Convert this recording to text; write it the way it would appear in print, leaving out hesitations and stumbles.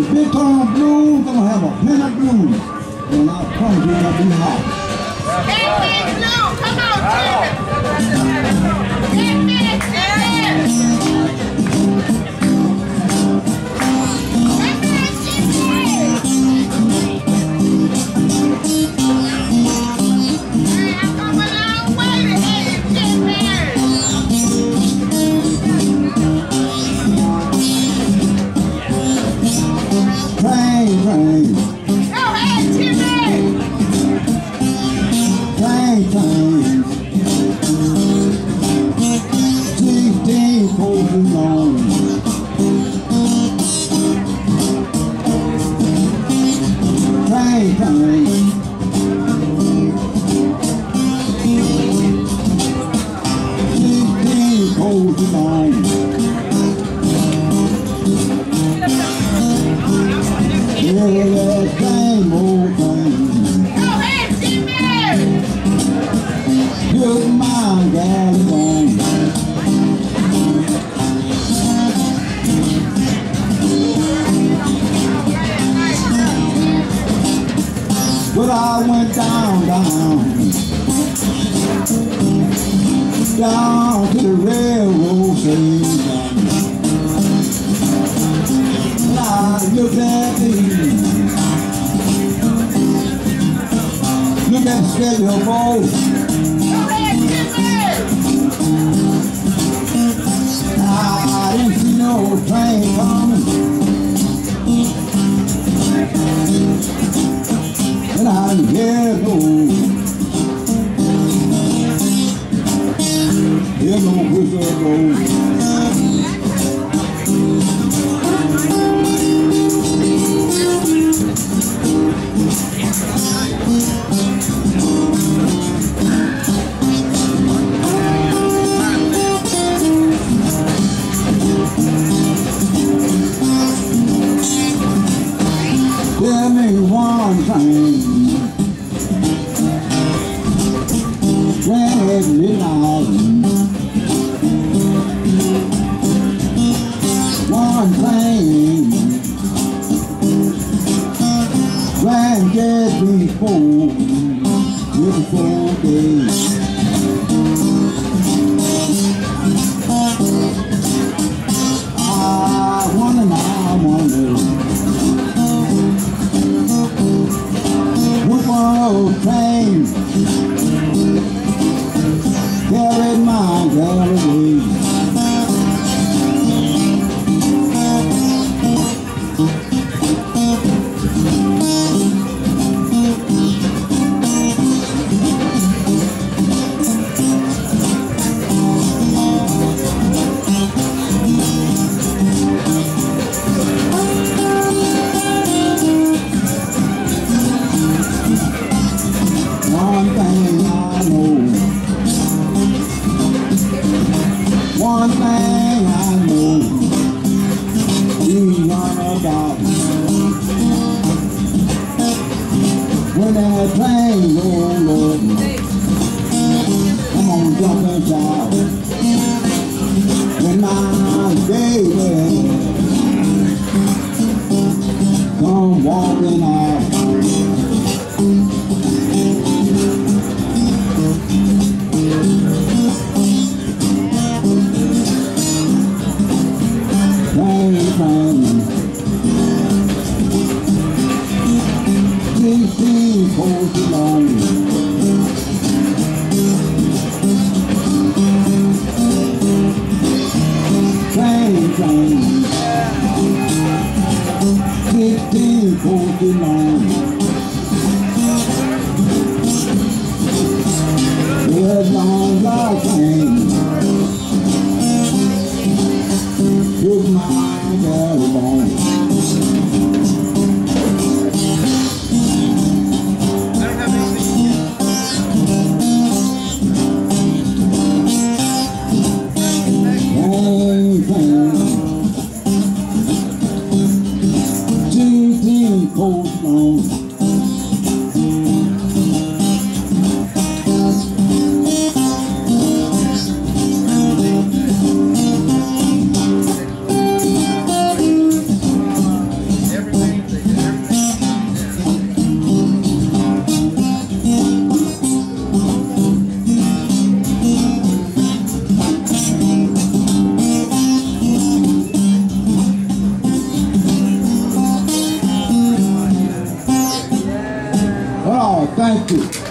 Big time blues, gonna have a plenty blues. And I promise you gonna be hot. Big blue, come on, Jimmy. Big But I went down to the railroad station. And I looked at the schedule, boy. I didn't see no train coming. And I hear no whistle go. Tell me one thing. When it's midnight, one thing. When just before days. I wonder. Which one of those trains carried my gallery? One thing I know. One thing I know. These runabouts. When that train roll up, I'm gonna jump and shout. When my baby come walking out. Thank you.